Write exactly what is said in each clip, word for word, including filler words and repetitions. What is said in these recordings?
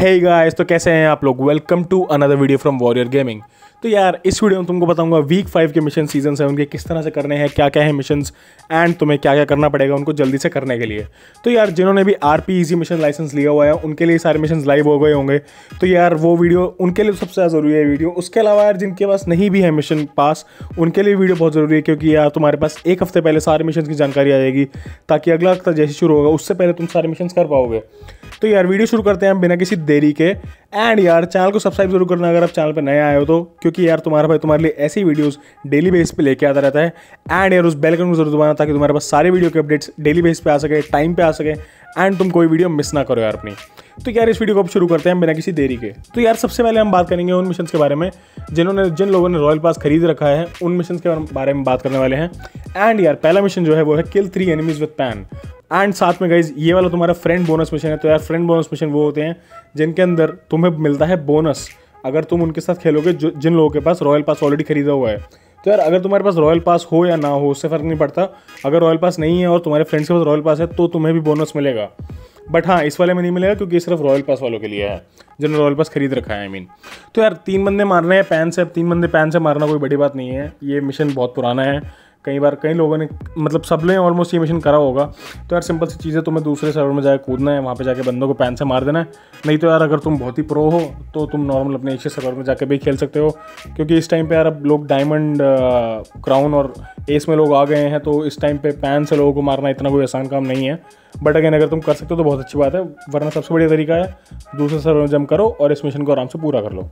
Hey guys, तो कैसे हैं आप लोग। Welcome to another video from warrior gaming. तो यार इस वीडियो में तुमको बताऊंगा वीक फाइव के मिशन सीजन सेवन के किस तरह से करने हैं, क्या क्या है मिशंस एंड तुम्हें क्या क्या करना पड़ेगा उनको जल्दी से करने के लिए। तो यार जिन्होंने भी आरपी इजी मिशन लाइसेंस लिया हुआ है उनके लिए सारे मिशन लाइव हो गए होंगे। तो यार वो वीडियो उनके लिए सबसे ज़्यादा ज़रूरी है वीडियो। उसके अलावा यार जिनके पास नहीं भी है मिशन पास उनके लिए वीडियो बहुत ज़रूरी है, क्योंकि यार तुम्हारे पास एक हफ्ते पहले सारे मिशन की जानकारी आ जाएगी, ताकि अगला हफ्ता जैसे शुरू होगा उससे पहले तुम सारे मिशन कर पाओगे। तो यार वीडियो शुरू करते हैं हम बिना किसी देरी के। एंड यार चैनल को सब्सक्राइब जरूर करना अगर आप चैनल पे नए आए हो तो, क्योंकि यार तुम्हारा भाई तुम्हारे लिए ऐसी वीडियोस डेली बेस पे लेके आता रहता है। एंड यार उस बेल आइकन को जरूर दबाना ताकि तुम्हारे पास सारे वीडियो के अपडेट्स डेली बेस पे आ सके, टाइम पे आ सके एंड तुम कोई वीडियो मिस ना करो यार अपनी। तो यार इस वीडियो को अब शुरू करते हैं बिना किसी देरी के। तो यार सबसे पहले हम बात करेंगे उन मिशंस के बारे में जिन्होंने जिन लोगों ने रॉयल पास खरीद रखा है, उन मिशंस के बारे में बात करने वाले हैं। एंड यार पहला मिशन जो है वो है kill three enemies with pan. And साथ में गाइज ये वाला तुम्हारा फ्रेंड बोनस मिशन है। तो यार फ्रेंड बोनस मिशन वो होते हैं जिनके अंदर तुम्हें मिलता है बोनस अगर तुम उनके साथ खेलोगे जो जिन लोगों के पास रॉयल पास ऑलरेडी खरीदा हुआ है। तो यार अगर तुम्हारे पास रॉयल पास हो या ना हो उससे फ़र्क नहीं पड़ता। अगर रॉयल पास नहीं है और तुम्हारे फ्रेंड्स के पास रॉयल पास है तो तुम्हें भी बोनस मिलेगा, बट हाँ इस वाले में नहीं मिलेगा क्योंकि सिर्फ रॉयल पास वालों के लिए है जिन्होंने रॉयल पास खरीद रखा है। आई मीन तो यार तीन बंदे मारने हैं पैन से। तीन बंदे पैन से मारना कोई बड़ी बात नहीं है, ये मिशन बहुत पुराना है। कई बार कई लोगों ने मतलब सब ने ऑलमोस्ट ये मिशन करा होगा। तो यार सिंपल सी चीज़ है, तुम्हें दूसरे सर्वर में जाकर कूदना है, वहाँ पे जाके बंदों को पैन से मार देना है। नहीं तो यार अगर तुम बहुत ही प्रो हो तो तुम नॉर्मल अपने एशिया सर्वर में जाके भी खेल सकते हो, क्योंकि इस टाइम पे यार अब लोग डायमंड, क्राउन और एस में लोग आ गए हैं। तो इस टाइम पे पैन से लोगों को मारना इतना कोई आसान काम नहीं है। बट अगेन अगर तुम कर सकते हो तो बहुत अच्छी बात है, वरना सबसे बढ़िया तरीका है दूसरे सर्वर में जम करो और इस मिशन को आराम से पूरा कर लो।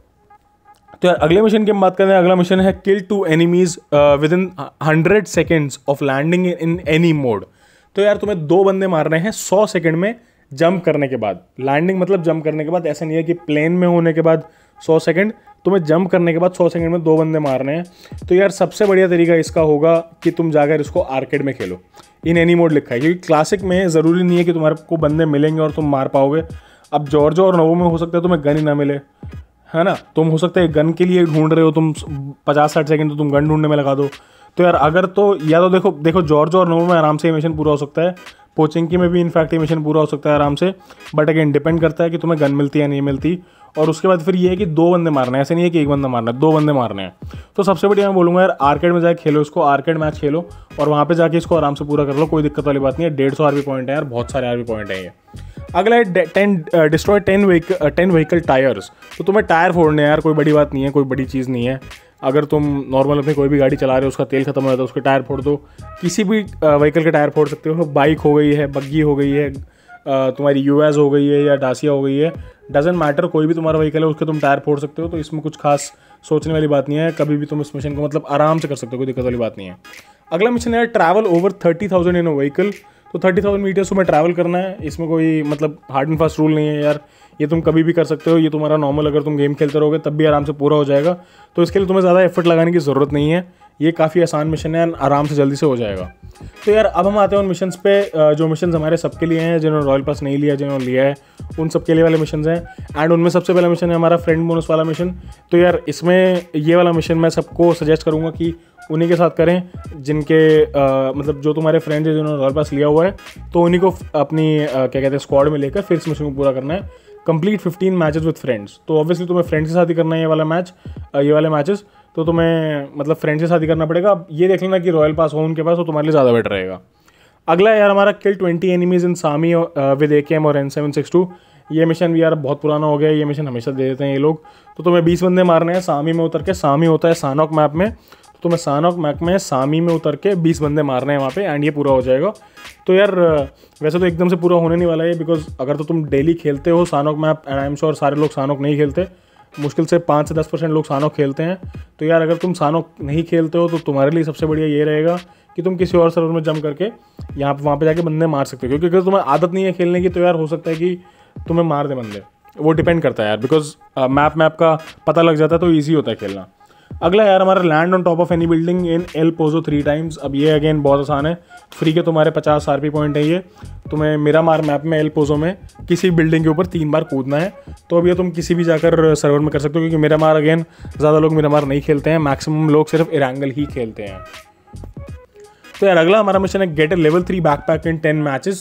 तो यार अगले मिशन की हम बात करते हैं। अगला मिशन है kill two enemies within hundred seconds of landing in any mode. तो यार तुम्हें दो बंदे मारने हैं सौ सेकंड में जंप करने के बाद। लैंडिंग मतलब जंप करने के बाद, ऐसा नहीं है कि प्लेन में होने के बाद सौ सेकंड, तुम्हें जंप करने के बाद सौ सेकंड में दो बंदे मारने हैं। तो यार सबसे बढ़िया तरीका इसका होगा कि तुम जाकर इसको आर्केड में खेलो। इन एनी मोड लिखा है, क्योंकि क्लासिक में ज़रूरी नहीं है कि तुम्हारे को बंदे मिलेंगे और तुम मार पाओगे। अब जॉर्जो और नोवो में हो सकता है तुम्हें गन ही ना मिले, है ना। तुम हो सकता है गन के लिए ढूंढ रहे हो, तुम पचास साठ सेकंड तो तुम गन ढूंढने में लगा दो। तो यार अगर तो या तो देखो देखो जॉर्जो और नोवो में आराम से ये मिशन पूरा हो सकता है, पोचिंकी में भी इनफैक्ट ये मिशन पूरा हो सकता है आराम से। बट अगेन डिपेंड करता है कि तुम्हें गन मिलती है या नहीं मिलती। और उसके बाद फिर ये है कि दो बंदे मारना है, ऐसे नहीं है कि एक बंदा मारना है, दो बंदे मारने हैं। तो सबसे बढ़िया मैं बोलूँगा यार आर्केड में जाके खेलो इसको, आर्केड मैच खेलो और वहाँ पे जाके इसको आराम से पूरा कर लो, कोई दिक्कत वाली बात नहीं है। डेढ़ सौ आरपी पॉइंट है यार, बहुत सारे आरपी पॉइंट है ये। अगला है ten destroy ten vehicle ten vehicle tyres. तो तुम्हें टायर फोड़ने यार कोई बड़ी बात नहीं है, कोई बड़ी चीज़ नहीं है। अगर तुम नॉर्मल अपनी कोई भी गाड़ी चला रहे हो, उसका तेल खत्म हो जाता है, उसके टायर फोड़ दो। किसी भी व्हीकल के टायर फोड़ सकते हो। बाइक हो गई है, बग्गी हो गई है, तुम्हारी यूएस हो गई है या डासिया हो गई है, डजेंट मैटर, कोई भी तुम्हारा व्हीकल है उसके तुम टायर फोड़ सकते हो। तो इसमें कुछ खास सोचने वाली बात नहीं है, कभी भी तुम इस मिशन को मतलब आराम से कर सकते हो, कोई दिक्कत वाली बात नहीं है। अगला मिशन है travel over thirty thousand in a vehicle. तो थर्टी थाउजेंड मीटर्स तुम्हें ट्रैवल करना है। इसमें कोई मतलब हार्ड एंड फास्ट रूल नहीं है यार, ये तुम कभी भी कर सकते हो। ये तुम्हारा नॉर्मल अगर तुम गेम खेलते रहोगे तब भी आराम से पूरा हो जाएगा। तो इसके लिए तुम्हें ज़्यादा एफर्ट लगाने की ज़रूरत नहीं है, ये काफ़ी आसान मिशन है, आराम से जल्दी से हो जाएगा। तो यार अब हम आते हैं उन मिशंस पे जो मिशंस हमारे सबके लिए हैं, जिन्होंने रॉयल पास नहीं लिया, जिन्होंने लिया है उन सबके लिए वाले मिशंस हैं। एंड उनमें सबसे पहला मिशन है हमारा फ्रेंड बोनस वाला मिशन। तो यार इसमें ये वाला मिशन मैं सबको सजेस्ट करूँगा कि उन्हीं के साथ करें जिनके आ, मतलब जो तुम्हारे फ्रेंड्स हैं जिन्होंने रॉयल पास लिया हुआ है, तो उन्हीं को अपनी आ, क्या कहते हैं स्क्वाड में लेकर फिर इस मिशन को पूरा करना है। Complete fifteen matches with friends. तो ऑब्वियसली तुम्हें फ्रेंड्स के साथ ही करना है ये वाला मैच, ये वाले मैचेस। तो तुम्हें मतलब फ्रेंड्स के साथ ही करना पड़ेगा। अब ये देख लेना कि रॉयल पास हो उनके पास, तो तुम्हारे लिए ज़्यादा बेटर रहेगा। अगला यार हमारा किल ट्वेंटी एनिमीज इन सामी विद ए के एम और एन सेवन सिक्स टू। ये मिशन भी यार बहुत पुराना हो गया है, ये मिशन हमेशा दे देते हैं ये लोग। तो तुम्हें बीस बंदे मारने हैं सामी में उतर के। सामी होता है सानॉक मैप में, तो तुम्हें सानॉक मैप में सामी में उतर के बीस बंदे मारने हैं वहाँ पे एंड ये पूरा हो जाएगा। तो यार वैसे तो एकदम से पूरा होने नहीं वाला है, बिकॉज अगर तो तुम डेली खेलते हो Sanhok map, and I am sure सारे लोग सानॉक नहीं खेलते, मुश्किल से पाँच से दस परसेंट लोग सानॉक खेलते हैं। तो यार अगर तुम सानॉक नहीं खेलते हो तो तुम्हारे लिए सबसे बढ़िया ये रहेगा कि तुम किसी और सर्वर में जम करके यहाँ पे वहाँ पे जाके बंदे मार सकते हो, क्योंकि अगर तुम्हें आदत नहीं है खेलने की तो यार हो सकता है कि तुम्हें मार दे बंदे। वो डिपेंड करता है यार, बिकॉज मैप मैप का पता लग जाता है तो ईजी होता है खेलना। अगला यार हमारा land on top of any building in El Pozo three times. अब ये अगेन बहुत आसान है, फ्री के तुम्हारे पचास आरपी पॉइंट है ये। तुम्हें मेरा मार मैप में एल पोजो में किसी बिल्डिंग के ऊपर तीन बार कूदना है। तो अब ये तुम किसी भी जाकर सर्वर में कर सकते हो, क्योंकि मेरा मार अगेन ज़्यादा लोग मेरा मार नहीं खेलते हैं, मैक्सिमम लोग सिर्फ इरेंगल ही खेलते हैं। तो यार अगला हमारा मिशन है get a level three backpack in ten matches.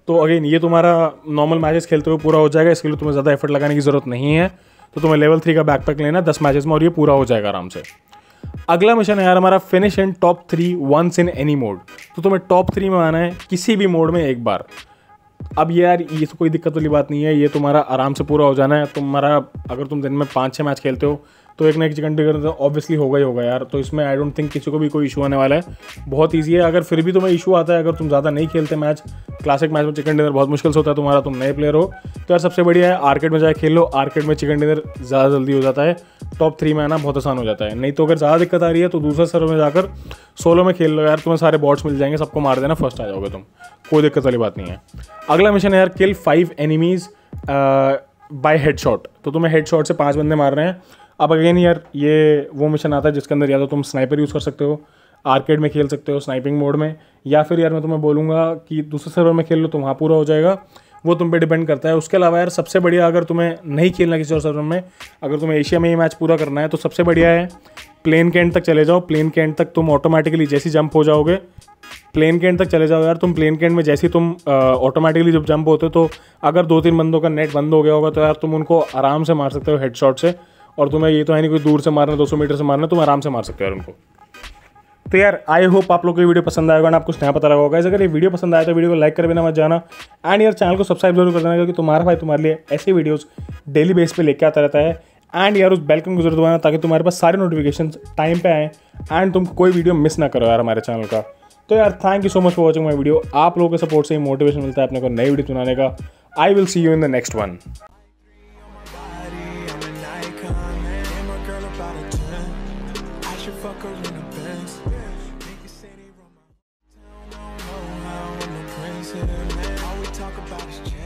तो अगेन ये तुम्हारा नॉर्मल मैचेस खेलते हुए पूरा हो जाएगा, इसके लिए तुम्हें ज़्यादा एफर्ट लगाने की ज़रूरत नहीं है। तो तुम्हें लेवल थ्री का बैकपैक लेना दस मैचेस में और ये पूरा हो जाएगा आराम से। अगला मिशन है यार हमारा finish in top three once in any mode. तो तुम्हें टॉप थ्री में आना है किसी भी मोड में एक बार। अब ये यार ये तो कोई दिक्कत वाली बात नहीं है, ये तुम्हारा आराम से पूरा हो जाना है। तुम्हारा अगर तुम दिन में पाँच छः मैच खेलते हो तो एक ना एक चिकन डिनर तो ऑब्वियसली होगा ही होगा यार। तो इसमें आई डोंट थिंक किसी को भी कोई इशू आने वाला है, बहुत ईजी है। अगर फिर भी तुम्हें इशू आता है, अगर तुम ज़्यादा नहीं खेलते मैच, क्लासिक मैच में चिकन डिनर बहुत मुश्किल से होता है तुम्हारा, तुम नए प्लेयर हो, तो यार सबसे बढ़िया है आर्केड में जाए खेल लो। आर्केड में चिकन डिनर ज़्यादा जल्दी हो जाता है, टॉप थ्री में आना बहुत आसान हो जाता है। नहीं तो अगर ज़्यादा दिक्कत आ रही है तो दूसरे सर्वर में जाकर सोलो में खेल लो यार, तुम्हें सारे बॉट्स मिल जाएंगे, सबको मार देना, फर्स्ट आ जाओगे तुम, कोई दिक्कत वाली बात नहीं है। अगला मिशन है यार kill five enemies by headshot. तो तुम्हें हेडशॉट से पांच बंदे मार रहे हैं। अब अगेन यार ये वो मिशन आता है जिसके अंदर या तो तुम स्नाइपर यूज़ कर सकते हो, आर्केड में खेल सकते हो स्नाइपिंग मोड में, या फिर यार मैं तुम्हें बोलूँगा कि दूसरे सर्वर में खेल लो तो वहाँ पूरा हो जाएगा, वो तुम पे डिपेंड करता है। उसके अलावा यार सबसे बढ़िया, अगर तुम्हें नहीं खेलना किसी और सर्वर में, अगर तुम्हें एशिया में ये मैच पूरा करना है तो सबसे बढ़िया है प्लेन के एंड तक चले जाओ। प्लेन के एंड तक तुम ऑटोमेटिकली जैसे जंप हो जाओगे, प्लेन के एंड तक चले जाओ यार तुम। प्लेन के एंड में जैसे ही तुम ऑटोमेटिकली जब जंप होते हो तो अगर दो तीन बंदों का नेट बंद हो गया होगा तो यार तुम उनको आराम से मार सकते हो हेडशॉट से। और तुम्हें ये तो है नहीं कोई दूर से मारना, दो सौ मीटर से मारना, तुम आराम से मार सकते हो यार उनको। तो यार आई होप आप लोग को ये वीडियो पसंद आएगा ना, आपको कुछ नया पता लगा होगा। अगर ये वीडियो पसंद आया तो वीडियो को लाइक कर बिना मत जाना, एंड यार चैनल को सब्सक्राइब जरूर कर देना, क्योंकि तुम्हारा भाई तुम्हारे लिए ऐसे वीडियोस डेली बेस पे लेके आता रहता है। एंड यार उस बेल आइकन को जरूर दबाना ताकि तुम्हारे पास सारे नोटिफिकेशन टाइम पे आए एंड तुम कोई वीडियो मिस ना करो यार हमारे चैनल का। तो यार thank you so much for watching my video. आप लोगों के सपोर्ट से ही मोटिवेशन मिलता है अपने को नई वीडियो बनाने का। I will see you in the next one. Fuck her in the Benz. Niggas say they run my town, don't know how I'm the prince here, man. All we talk about is